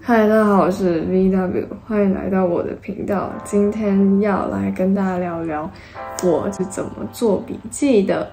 嗨，大家好，我是 VW， 欢迎来到我的频道。今天要来跟大家聊聊我是怎么做笔记的。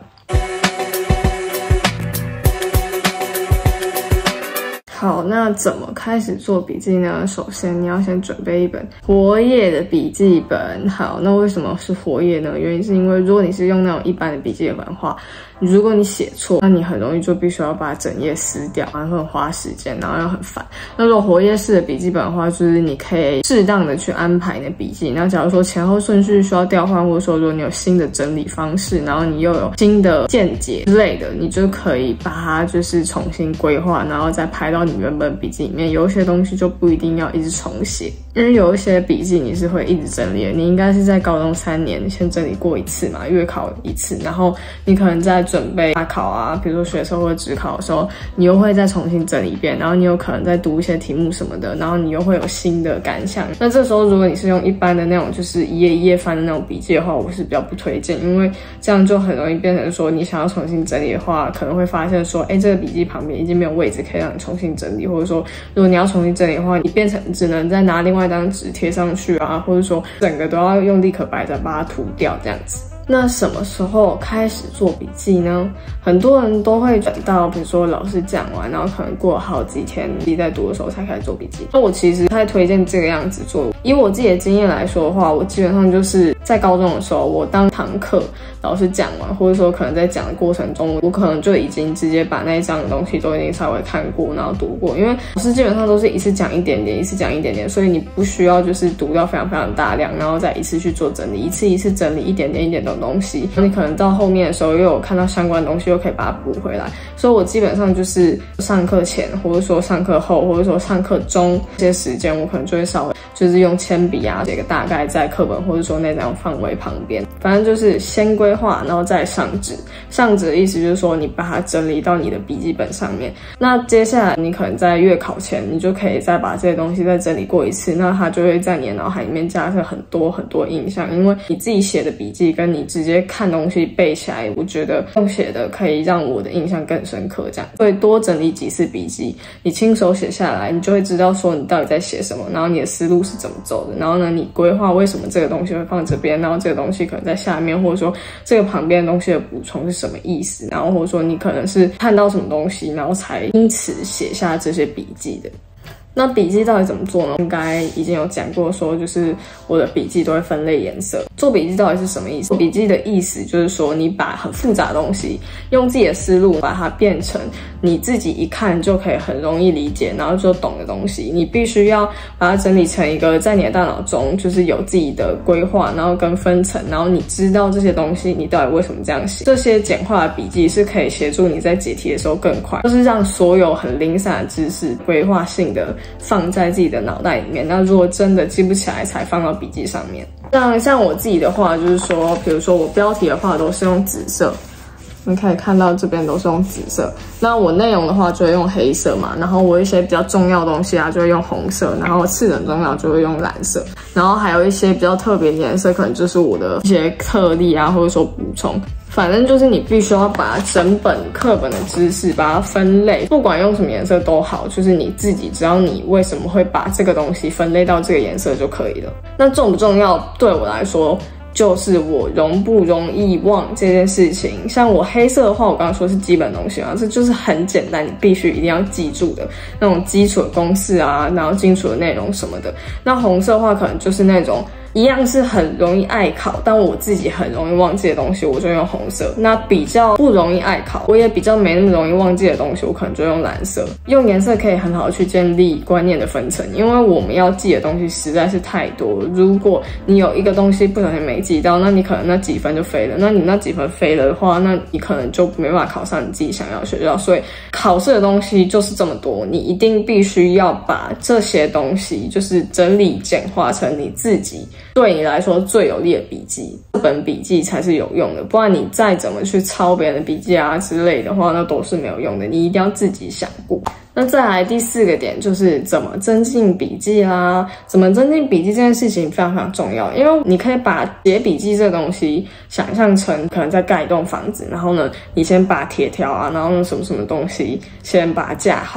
好，那怎么开始做笔记呢？首先你要先准备一本活页的笔记本。好，那为什么是活页呢？原因是因为如果你是用那种一般的笔记本的话，如果你写错，那你很容易就必须要把整页撕掉，然后很花时间，然后又很烦。那如果活页式的笔记本的话，就是你可以适当的去安排你的笔记。那假如说前后顺序需要调换，或者说如果你有新的整理方式，然后你又有新的见解之类的，你就可以把它就是重新规划，然后再排到你原本笔记里面。有一些东西就不一定要一直重写，因为有一些笔记你是会一直整理的。你应该是在高中3年先整理过一次嘛，月考一次，然后你可能在准备大考啊，比如说学测或者指考的时候，你又会再重新整理一遍，然后你有可能再读一些题目什么的，然后你又会有新的感想。那这时候如果你是用一般的那种就是一页一页翻的那种笔记的话，我是比较不推荐，因为这样就很容易变成说你想要重新整理的话，可能会发现说，这个笔记旁边已经没有位置可以让你重新整理，或者说如果你要重新整理的话，你变成只能再拿另外一张纸贴上去啊，或者说整个都要用立可白再把它涂掉这样子。那什么时候开始做笔记呢？很多人都会等到比如说老师讲完，然后可能过了好几天自己在读的时候才开始做笔记。那我其实不太推荐这个样子做。以我自己的经验来说的话，我基本上就是在高中的时候，我当堂课老师讲完，或者说可能在讲的过程中，我可能就已经直接把那一章的东西都已经稍微看过，然后读过。因为老师基本上都是一次讲一点点，一次讲一点点，所以你不需要就是读到非常非常大量，然后再一次去做整理，一次一次整理一点点一点的东西。你可能到后面的时候又有看到相关的东西，又可以把它补回来。所以我基本上就是上课前，或者说上课后，或者说上课中这些时间，我可能就会稍微就是用铅笔啊写个大概在课本或者说那张范围旁边。反正就是先规划，然后再上纸。上纸的意思就是说你把它整理到你的笔记本上面。那接下来你可能在月考前，你就可以再把这些东西再整理过一次，那它就会在你的脑海里面加上很多很多印象。因为你自己写的笔记跟你直接看东西背起来，我觉得用写的可以让我的印象更深刻，这样所以多整理几次笔记，你亲手写下来，你就会知道说你到底在写什么，然后你的思路是怎么走的，然后呢你规划为什么这个东西会放这边，然后这个东西可能在下面，或者说这个旁边的东西的补充是什么意思，然后或者说你可能是看到什么东西，然后才因此写下这些笔记的。那笔记到底怎么做呢？应该已经有讲过说，就是我的笔记都会分类颜色。做笔记到底是什么意思？笔记的意思就是说，你把很复杂的东西，用自己的思路把它变成你自己一看就可以很容易理解，然后就懂的东西。你必须要把它整理成一个在你的大脑中就是有自己的规划，然后跟分层，然后你知道这些东西你到底为什么这样写。这些简化的笔记是可以协助你在解题的时候更快，就是让所有很零散的知识规划性的放在自己的脑袋里面。那如果真的记不起来，才放到笔记上面。像我自己的话，就是说，比如说我标题的话都是用紫色，你可以看到这边都是用紫色。那我内容的话就会用黑色嘛，然后我一些比较重要的东西啊就会用红色，然后次等重要就会用蓝色，然后还有一些比较特别的颜色，可能就是我的一些特例啊，或者说补充。反正就是你必须要把整本课本的知识把它分类，不管用什么颜色都好，就是你自己只要你为什么会把这个东西分类到这个颜色就可以了。那重不重要对我来说，就是我容不容易忘这件事情。像我黑色的话，我刚刚说是基本东西嘛，这就是很简单，你必须一定要记住的那种基础的公式啊，然后基础的内容什么的。那红色的话，可能就是那种一样是很容易爱考，但我自己很容易忘记的东西，我就用红色。那比较不容易爱考，我也比较没那么容易忘记的东西，我可能就用蓝色。用颜色可以很好的去建立观念的分层，因为我们要记的东西实在是太多了。如果你有一个东西不小心没记到，那你可能那几分就飞了。那你那几分飞了的话，那你可能就没办法考上你自己想要的学校。所以考试的东西就是这么多，你一定必须要把这些东西就是整理简化成你自己对你来说最有利的笔记，这本笔记才是有用的。不然你再怎么去抄别人的笔记啊之类的话，那都是没有用的。你一定要自己想过。那再来第4个点就是怎么增进笔记啦。怎么增进笔记这件事情非常非常重要，因为你可以把写笔记这个东西想象成可能在盖一栋房子，然后呢，你先把铁条啊，然后呢什么什么东西先把它架好。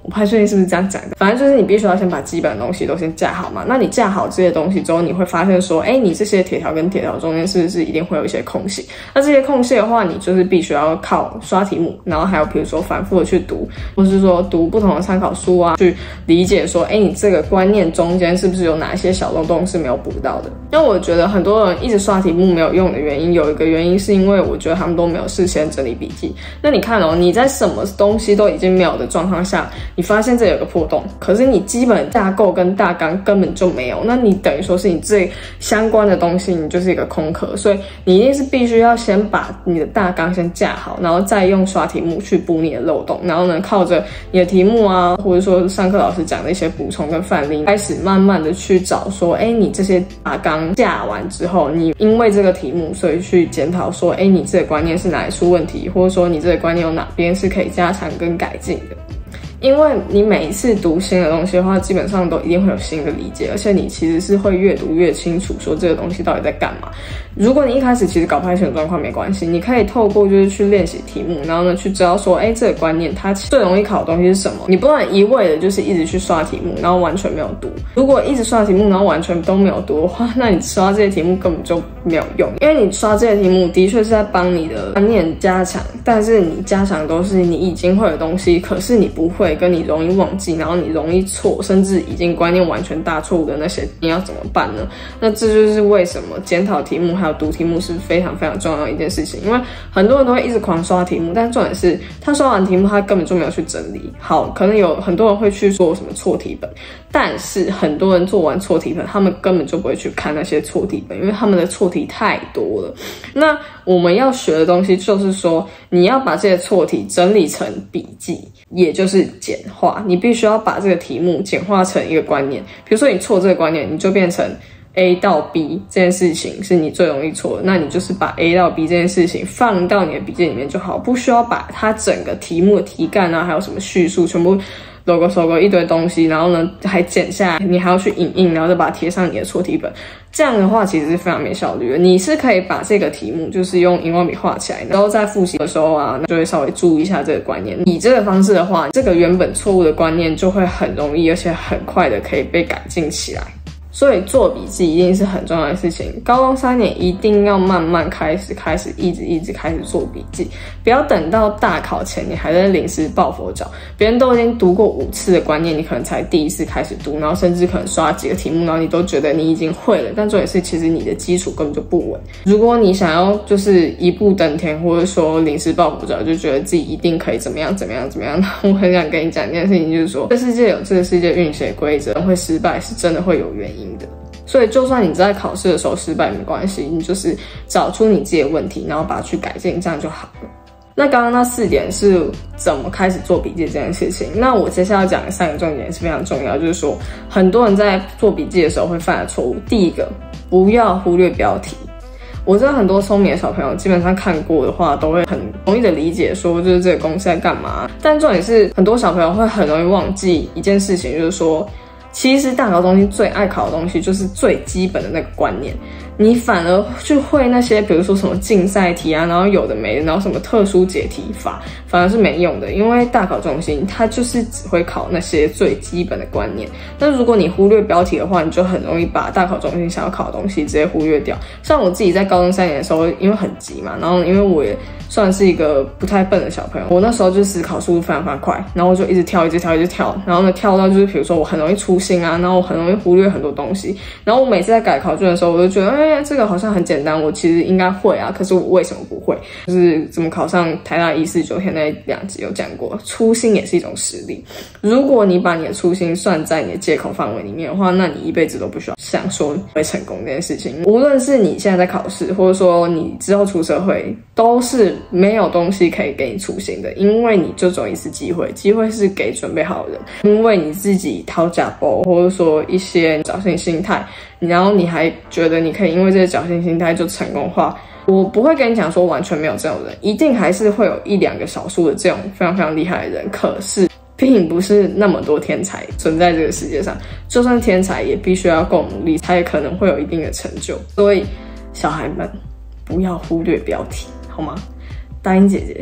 我不太确定是不是这样讲的，反正就是你必须要先把基本的东西都先架好嘛。那你架好这些东西之后，你会发现说，你这些铁条跟铁条中间是不是一定会有一些空隙？那这些空隙的话，你就是必须要靠刷题目，然后还有比如说反复的去读，或是说读不同的参考书啊，去理解说，你这个观念中间是不是有哪一些小漏洞是没有补到的？因为我觉得很多人一直刷题目没有用的原因，有一个原因是因为我觉得他们都没有事先整理笔记。那你看你在什么东西都已经没有的状况下，你发现这有个破洞，可是你基本架构跟大纲根本就没有，那你等于说是你最相关的东西，你就是一个空壳，所以你一定是必须要先把你的大纲先架好，然后再用刷题目去补你的漏洞，然后呢，靠着你的题目啊，或者说上课老师讲的一些补充跟范例，开始慢慢的去找说，你这些大纲架完之后，你因为这个题目，所以去检讨说，你这个观念是哪里出问题，或者说你这个观念有哪边是可以加强跟改进的。因为你每一次读新的东西的话，基本上都一定会有新的理解，而且你其实是会越读越清楚，说这个东西到底在干嘛。如果你一开始其实搞不太清楚状况没关系，你可以透过就是去练习题目，然后呢去知道说，这个观念它最容易考的东西是什么。你不能一味的就是一直去刷题目，然后完全没有读。如果一直刷题目，然后完全都没有读的话，那你刷这些题目根本就没有用，因为你刷这些题目的确是在帮你的观念加强，但是你加强都是你已经会的东西，可是你不会，跟你容易忘记，然后你容易错，甚至已经观念完全大错误的那些，你要怎么办呢？那这就是为什么检讨题目还有读题目是非常非常重要的一件事情。因为很多人都会一直狂刷题目，但重点是他刷完题目他根本就没有去整理好。可能有很多人会去做什么错题本，但是很多人做完错题本，他们根本就不会去看那些错题本，因为他们的错题太多了。那我们要学的东西就是说，你要把这些错题整理成笔记，也就是简化。你必须要把这个题目简化成一个观念，比如说你错这个观念，你就变成 A 到 B 这件事情是你最容易错的，那你就是把 A 到 B 这件事情放到你的笔记里面就好，不需要把它整个题目的题干啊，还有什么叙述全部搜个一堆东西，然后呢还剪下来，你还要去影印，然后再把它贴上你的错题本。这样的话其实是非常没效率的。你是可以把这个题目就是用荧光笔画起来，然后在复习的时候啊，就会稍微注意一下这个观念。以这个方式的话，这个原本错误的观念就会很容易而且很快的可以被改进起来。所以做笔记一定是很重要的事情。高中3年一定要慢慢开始一直开始做笔记，不要等到大考前你还在临时抱佛脚。别人都已经读过5次的观念，你可能才第1次开始读，然后甚至可能刷几个题目，然后你都觉得你已经会了，但重点是其实你的基础根本就不稳。如果你想要就是一步登天，或者说临时抱佛脚，就觉得自己一定可以怎么样，我很想跟你讲一件事情，就是说这世界有这个世界运行的规则，会失败是真的会有原因的。所以就算你在考试的时候失败没关系，你就是找出你自己的问题，然后把它去改进，这样就好了。那刚刚那4点是怎么开始做笔记这件事情，那我接下来要讲的3个重点是非常重要，就是说很多人在做笔记的时候会犯的错误。第一个，不要忽略标题。我知道很多聪明的小朋友基本上看过的话都会很容易的理解说就是这个公式在干嘛，但重点是很多小朋友会很容易忘记一件事情，就是说其实大考中心最爱考的东西就是最基本的那个观念，你反而去会那些比如说什么竞赛题啊，然后有的没的，然后什么特殊解题法，反而是没用的。因为大考中心它就是只会考那些最基本的观念，但如果你忽略标题的话，你就很容易把大考中心想要考的东西直接忽略掉。像我自己在高中3年的时候，因为很急嘛，然后因为我也算是一个不太笨的小朋友，我那时候就思考速度非常非常快，然后我就一直跳，然后呢跳到就是比如说我很容易粗心啊，然后我很容易忽略很多东西，然后我每次在改考卷的时候，我就觉得这个好像很简单，我其实应该会啊，可是我为什么不会？就是怎么考上台大149天那2集有讲过，粗心也是一种实力。如果你把你的粗心算在你的借口范围里面的话，那你一辈子都不需要想说会成功这件事情。无论是你现在在考试，或者说你之后出社会，都是没有东西可以给你粗心的，因为你就只有一次机会，机会是给准备好的人。因为你自己掏假包，或者说一些侥幸心态，然后你还觉得你可以因为这个侥幸心态就成功的话，我不会跟你讲说完全没有这种人，一定还是会有1、2个少数的这种非常非常厉害的人，可是并不是那么多天才存在这个世界上，就算天才也必须要够努力才可能会有一定的成就。所以小孩们不要忽略标题好吗？答应姐姐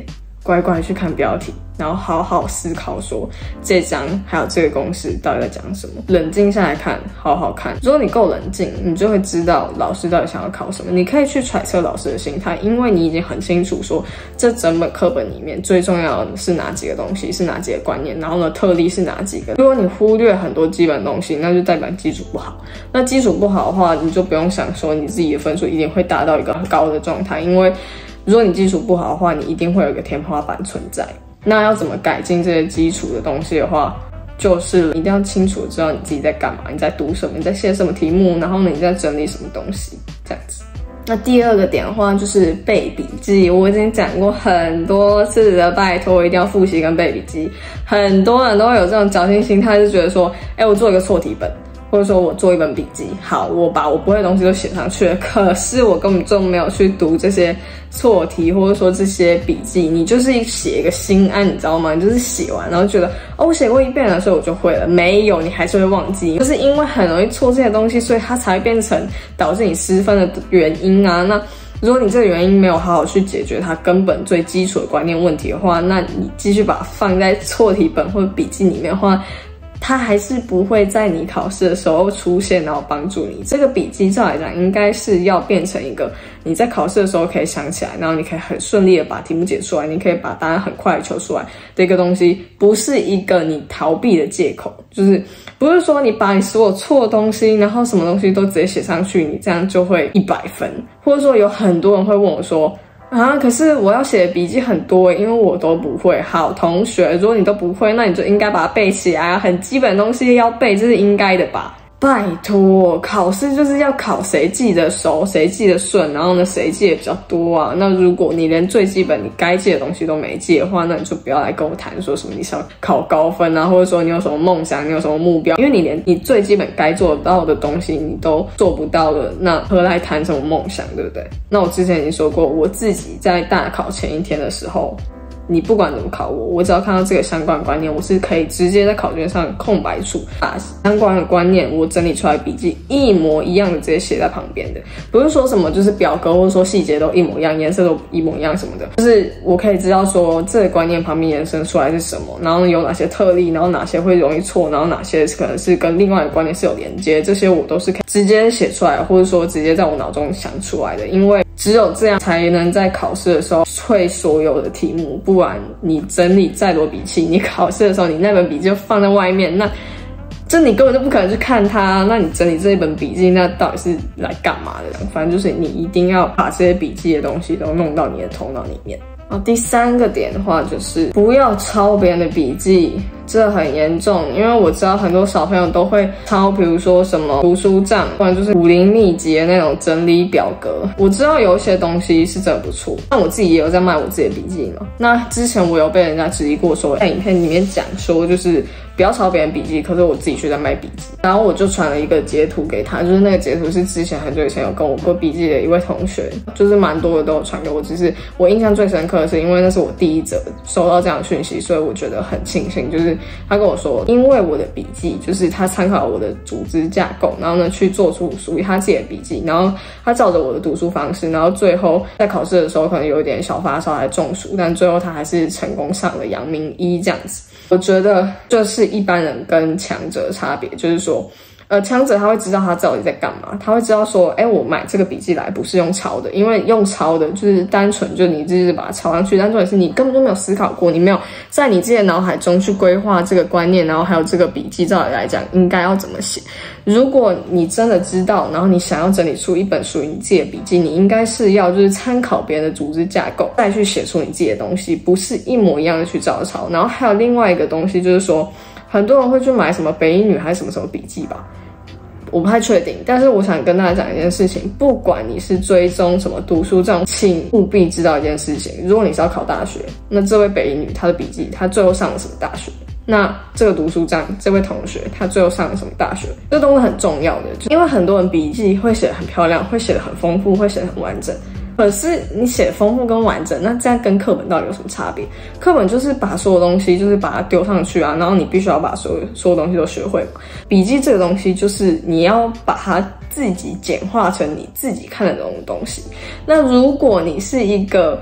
乖乖去看标题，然后好好思考说这章还有这个公式到底在讲什么，冷静下来看，好好看。如果你够冷静，你就会知道老师到底想要考什么。你可以去揣测老师的心态，因为你已经很清楚说这整本课本里面最重要的是哪几个东西，是哪几个观念，然后呢特例是哪几个。如果你忽略很多基本东西，那就代表基础不好。那基础不好的话，你就不用想说你自己的分数一定会达到一个很高的状态，因为如果你基础不好的话，你一定会有一个天花板存在。那要怎么改进这些基础的东西的话，就是一定要清楚知道你自己在干嘛，你在读什么，你在写什么题目，然后呢你在整理什么东西，这样子。那第二个点的话就是背笔记，我已经讲过很多次了，拜托一定要复习跟背笔记。很多人都会有这种侥幸心态，就觉得说，我做一个错题本，或者说我做一本笔记，好，我把我不会的东西都写上去了，可是我根本就没有去读这些错题，或者说这些笔记，你就是写一个心安，你知道吗？你就是写完然后觉得我写过一遍了，所以我就会了。没有，你还是会忘记，就是因为很容易错这些东西，所以它才会变成导致你失分的原因啊。那如果你这个原因没有好好去解决它根本最基础的观念问题的话，那你继续把它放在错题本或者笔记里面的话，它还是不会在你考试的时候出现，然后帮助你。这个笔记照来讲，应该是要变成一个你在考试的时候可以想起来，然后你可以很顺利的把题目解出来，你可以把答案很快的求出来的一个东西，不是一个你逃避的借口。就是不是说你把你所有错的东西，然后什么东西都直接写上去，你这样就会100分。或者说有很多人会问我说，可是我要写的笔记很多因为我都不会。好，同学，如果你都不会，那你就应该把它背起来啊，很基本的东西要背，这是应该的吧？拜托，考试就是要考谁记得熟，谁记得顺，然后呢，谁记得比较多啊？那如果你连最基本你该记的东西都没记的话，那你就不要来跟我谈说什么你想考高分啊，或者说你有什么梦想，你有什么目标，因为你连你最基本该做到的东西你都做不到了，那何来谈什么梦想，对不对？那我之前已经说过，我自己在大考前一天的时候，你不管怎么考我只要看到这个相关观念，我是可以直接在考卷上空白处把相关的观念我整理出来笔记一模一样的直接写在旁边的，不是说什么就是表格或者说细节都一模一样，颜色都一模一样什么的，就是我可以知道说这个观念旁边延伸出来是什么，然后有哪些特例，然后哪些会容易错，然后哪些可能是跟另外一个观念是有连接，这些我都是可以直接写出来，或者说直接在我脑中想出来的，因为只有这样才能在考试的时候会所有的题目，不然你整理再多笔记，你考试的时候你那本笔记就放在外面，那这你根本就不可能去看它，那你整理这一本笔记那到底是来干嘛的？反正就是你一定要把这些笔记的东西都弄到你的头脑里面。第三个点的话就是不要抄别人的笔记，这很严重，因为我知道很多小朋友都会抄，比如说什么读书账，不然就是武林秘籍的那种整理表格。我知道有一些东西是真的不错，但我自己也有在卖我自己的笔记嘛。那之前我有被人家质疑过说，在影片里面讲说就是不要抄别人笔记，可是我自己却在卖笔记。然后我就传了一个截图给他，就是那个截图是之前很久以前有跟我过笔记的一位同学，就是蛮多的都有传给我，只是我印象最深刻的是因为那是我第一则收到这样的讯息，所以我觉得很庆幸，就是他跟我说，因为我的笔记就是他参考我的组织架构，然后呢去做出属于他自己的笔记，然后他照着我的读书方式，然后最后在考试的时候可能有一点小发烧还中暑，但最后他还是成功上了阳明医这样子。我觉得这是一般人跟强者的差别，就是说强者他会知道他到底在干嘛，他会知道说我买这个笔记来不是用抄的，因为用抄的就是单纯就你就是把它抄上去，但重点是你根本就没有思考过，你没有在你自己的脑海中去规划这个观念，然后还有这个笔记照理来讲应该要怎么写。如果你真的知道，然后你想要整理出一本属于你自己的笔记，你应该是要就是参考别人的组织架构再去写出你自己的东西，不是一模一样的去照抄。然后还有另外一个东西就是说，很多人会去买什么北一女还是什么什么笔记吧，我不太确定，但是我想跟大家讲一件事情，不管你是追踪什么读书账，请务必知道一件事情，如果你是要考大学，那这位北一女她的笔记她最后上了什么大学，那这个读书账这位同学他最后上了什么大学，这都是很重要的，因为很多人笔记会写得很漂亮，会写得很丰富，会写得很完整，可是你写丰富跟完整，那这样跟课本到底有什么差别？课本就是把所有东西就是把它丢上去啊，然后你必须要把所有东西都学会嘛。笔记这个东西就是你要把它自己简化成你自己看得懂的东西。那如果你是一个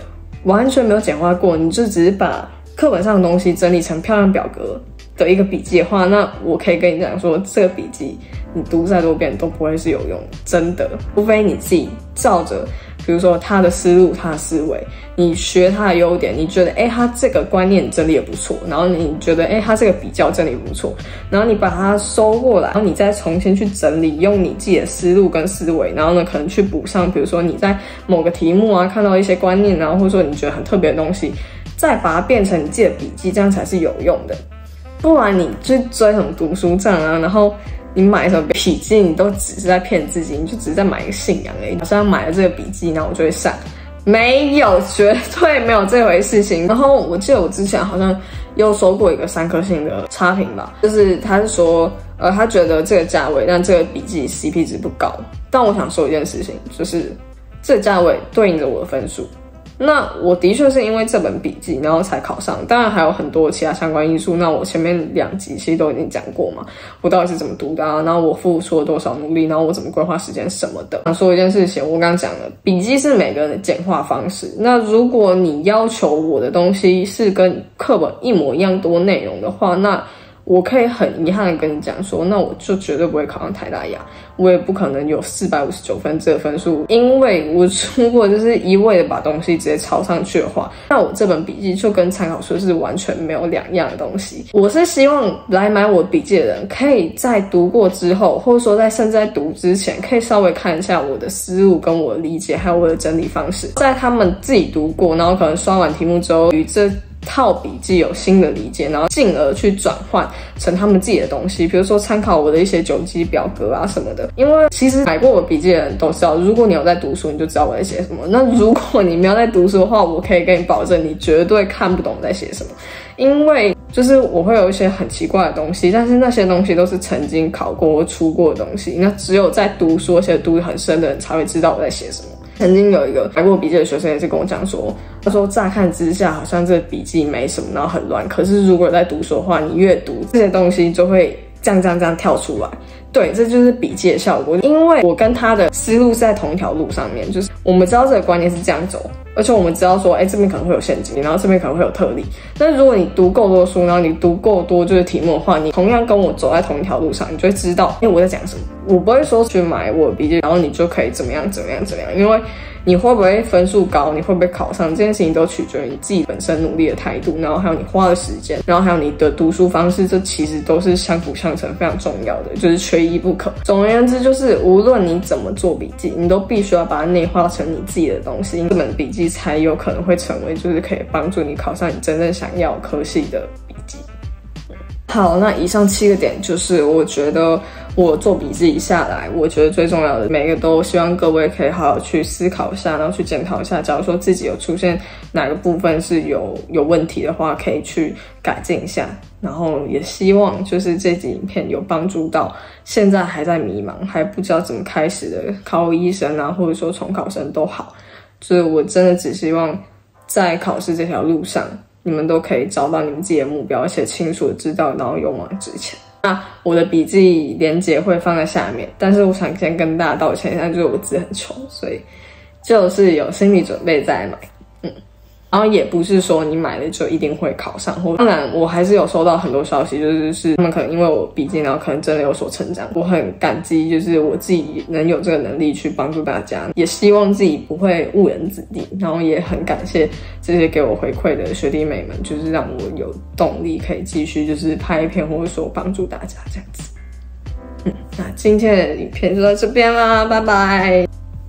完全没有简化过，你就只是把课本上的东西整理成漂亮表格的一个笔记的话，那我可以跟你讲说，这个笔记你读再多遍都不会是有用的，真的。除非你自己照着，比如说他的思路、他的思维，你学他的优点，你觉得他这个观念整理也不错，然后你觉得他这个比较整理不错，然后你把它收过来，然后你再重新去整理，用你自己的思路跟思维，然后呢可能去补上，比如说你在某个题目啊看到一些观念啊，或者说你觉得很特别的东西，再把它变成你自己的笔记，这样才是有用的。不然你去追什么读书账啊，然后你买什么笔记，你都只是在骗自己，你就只是在买一个信仰而已。好像买了这个笔记，然后我就会上，没有，绝对没有这回事情。然后我记得我之前好像又收过一个3颗星的差评吧，就是他是说，他觉得这个价位，但这个笔记 CP 值不高。但我想说一件事情，就是这个价位对应着我的分数。那我的确是因为这本笔记然后才考上，当然还有很多其他相关因素，那我前面2集其实都已经讲过嘛，我到底是怎么读的啊，然后我付出了多少努力，然后我怎么规划时间什么的。想说一件事情，我刚刚讲了，笔记是每个人的简化方式，那如果你要求我的东西是跟课本一模一样多内容的话，那我可以很遗憾的跟你讲说，那我就绝对不会考上台大雅，我也不可能有459分这个分数，因为我如果就是一味的把东西直接抄上去的话，那我这本笔记就跟参考书是完全没有两样的东西。我是希望来买我笔记的人，可以在读过之后，或者说甚至在读之前，可以稍微看一下我的思路跟我的理解，还有我的整理方式，在他们自己读过，然后可能刷完题目之后，与这套笔记有新的理解，然后进而去转换成他们自己的东西，比如说参考我的一些9级表格啊什么的。因为其实买过我笔记的人都知道，如果你有在读书，你就知道我在写什么。那如果你没有在读书的话，我可以跟你保证，你绝对看不懂我在写什么。因为就是我会有一些很奇怪的东西，但是那些东西都是曾经考过或出过的东西，那只有在读书而且读得很深的人才会知道我在写什么。曾经有一个买过笔记的学生也是跟我讲说，他说乍看之下好像这个笔记没什么，然后很乱，可是如果在读书的话，你越读这些东西就会这样跳出来。对，这就是笔记的效果。因为我跟他的思路是在同一条路上面，就是我们知道这个观念是这样走，而且我们知道说，这边可能会有陷阱，然后这边可能会有特例。但如果你读够多书，然后你读够多就是题目的话，你同样跟我走在同一条路上，你就会知道，我在讲什么。我不会说去买我的笔记，然后你就可以怎么样，因为你会不会分数高，你会不会考上，这件事情都取决于你自己本身努力的态度，然后还有你花的时间，然后还有你的读书方式，这其实都是相辅相成，非常重要的，就是缺一不可。总而言之，就是无论你怎么做笔记，你都必须要把它内化成你自己的东西，这本笔记才有可能会成为就是可以帮助你考上你真正想要科系的笔记。好，那以上7个点就是我觉得我做笔记下来，我觉得最重要的，每个都希望各位可以好好去思考一下，然后去检讨一下。假如说自己有出现哪个部分是有问题的话，可以去改进一下。然后也希望就是这集影片有帮助到现在还在迷茫，还不知道怎么开始的考医生啊，或者说重考生都好。所以我真的只希望在考试这条路上，你们都可以找到你们自己的目标，而且清楚的知道，然后勇往直前。那我的笔记连结会放在下面，但是我想先跟大家道歉一下，就是我字很丑，所以就是有心理准备再买。然后也不是说你买了就一定会考上，当然我还是有收到很多消息，就是他们可能因为我笔记，然后可能真的有所成长，我很感激，就是我自己能有这个能力去帮助大家，也希望自己不会误人子弟，然后也很感谢这些给我回馈的学弟妹们，就是让我有动力可以继续就是拍片或者说帮助大家这样子。那今天的影片就到这边啦，拜拜，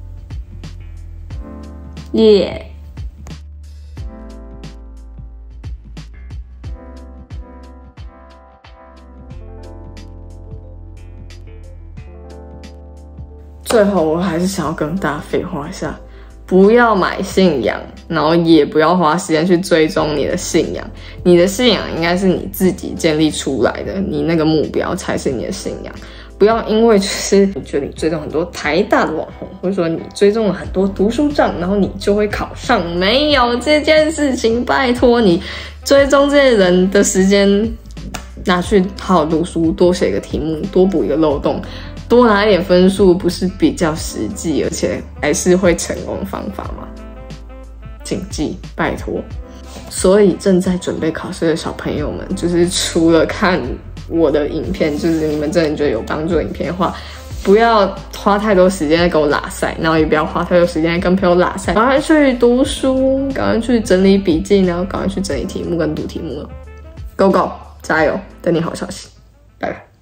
耶。最后我还是想要跟大家废话一下，不要买信仰，然后也不要花时间去追踪你的信仰。你的信仰应该是你自己建立出来的，你那个目标才是你的信仰。不要因为就是你觉得你追踪很多台大的网红，或者说你追踪了很多读书账，然后你就会考上，没有这件事情。拜托你追踪这些人的时间拿去好好读书，多写个题目，多补一个漏洞，多拿一点分数，不是比较实际，而且还是会成功的方法吗？ 谨记，拜托。所以正在准备考试的小朋友们，就是除了看我的影片，就是你们真的觉得有帮助的影片的话，不要花太多时间在跟我拉塞，然后也不要花太多时间在跟朋友拉塞，赶快去读书，赶快去整理笔记，然后赶快去整理题目跟读题目了。Go go， 加油！等你好消息，拜拜。